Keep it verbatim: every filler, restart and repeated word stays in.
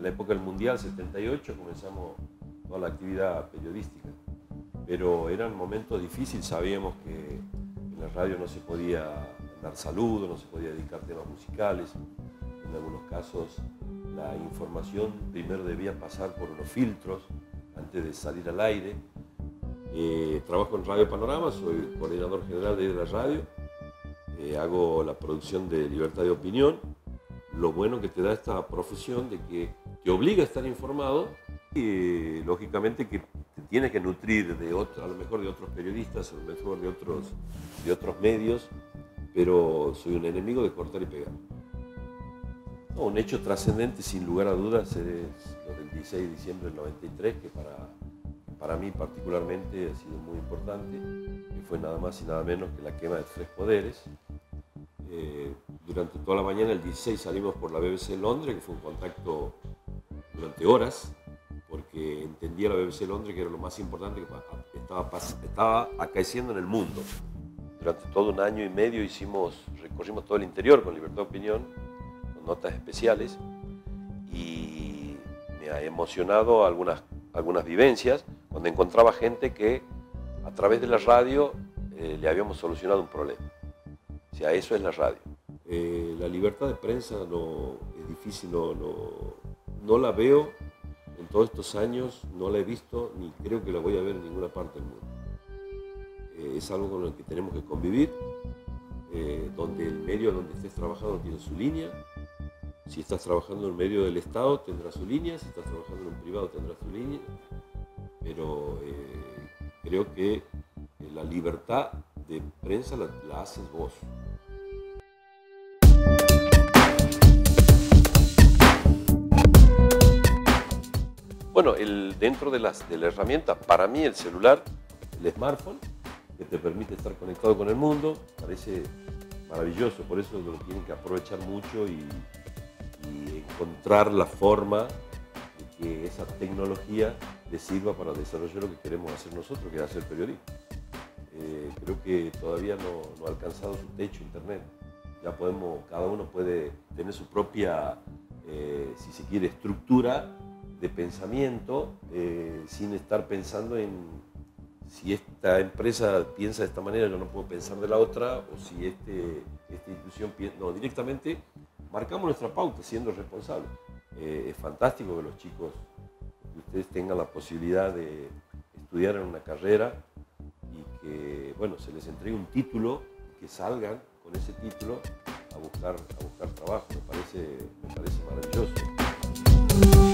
la época del Mundial, setenta y ocho, comenzamos toda la actividad periodística. Pero eran momentos difíciles, sabíamos que en la radio no se podía dar saludos, no se podía dedicar temas musicales. En algunos casos la información primero debía pasar por unos filtros antes de salir al aire. Eh, trabajo en Radio Panorama, soy coordinador general de la radio, eh, hago la producción de Libertad de Opinión. Lo bueno que te da esta profesión de que te obliga a estar informado y eh, lógicamente que te tienes que nutrir de otro, a lo mejor de otros periodistas, a lo mejor de otros, de otros medios, pero soy un enemigo de cortar y pegar. No, un hecho trascendente sin lugar a dudas es lo del dieciséis de diciembre del noventa y tres, que para, para mí particularmente ha sido muy importante, que fue nada más y nada menos que la quema de tres poderes. Eh, durante toda la mañana, el dieciséis, salimos por la B B C en Londres, que fue un contacto durante horas, porque entendía la B B C Londres que era lo más importante que estaba, estaba acaeciendo en el mundo. Durante todo un año y medio hicimos, recorrimos todo el interior con Libertad de Opinión, con notas especiales, y me ha emocionado algunas, algunas vivencias, donde encontraba gente que a través de la radio eh, le habíamos solucionado un problema. O sea, eso es la radio. Eh, la libertad de prensa no, es difícil, no, no, no la veo en todos estos años, no la he visto ni creo que la voy a ver en ninguna parte del mundo. Eh, es algo con lo que tenemos que convivir, eh, donde el medio donde estés trabajando tiene su línea. Si estás trabajando en el medio del Estado tendrá su línea, si estás trabajando en un privado tendrá su línea, pero eh, creo que eh, la libertad de prensa la, la haces vos. Bueno, el, dentro de, las, de la herramienta, para mí el celular, el smartphone, que te permite estar conectado con el mundo, parece maravilloso, por eso lo tienen que aprovechar mucho y, y encontrar la forma de que esa tecnología les sirva para desarrollar lo que queremos hacer nosotros, que es hacer periodismo. Eh, creo que todavía no, no ha alcanzado su techo Internet. Ya podemos, cada uno puede tener su propia, eh, si se quiere, estructura de pensamiento, eh, sin estar pensando en si esta empresa piensa de esta manera, yo no puedo pensar de la otra, o si este, esta institución piensa. No, directamente marcamos nuestra pauta siendo responsables. Eh, es fantástico que los chicos, que ustedes tengan la posibilidad de estudiar en una carrera y que, bueno, se les entregue un título y que salgan con ese título a buscar, a buscar trabajo. Me parece, me parece maravilloso.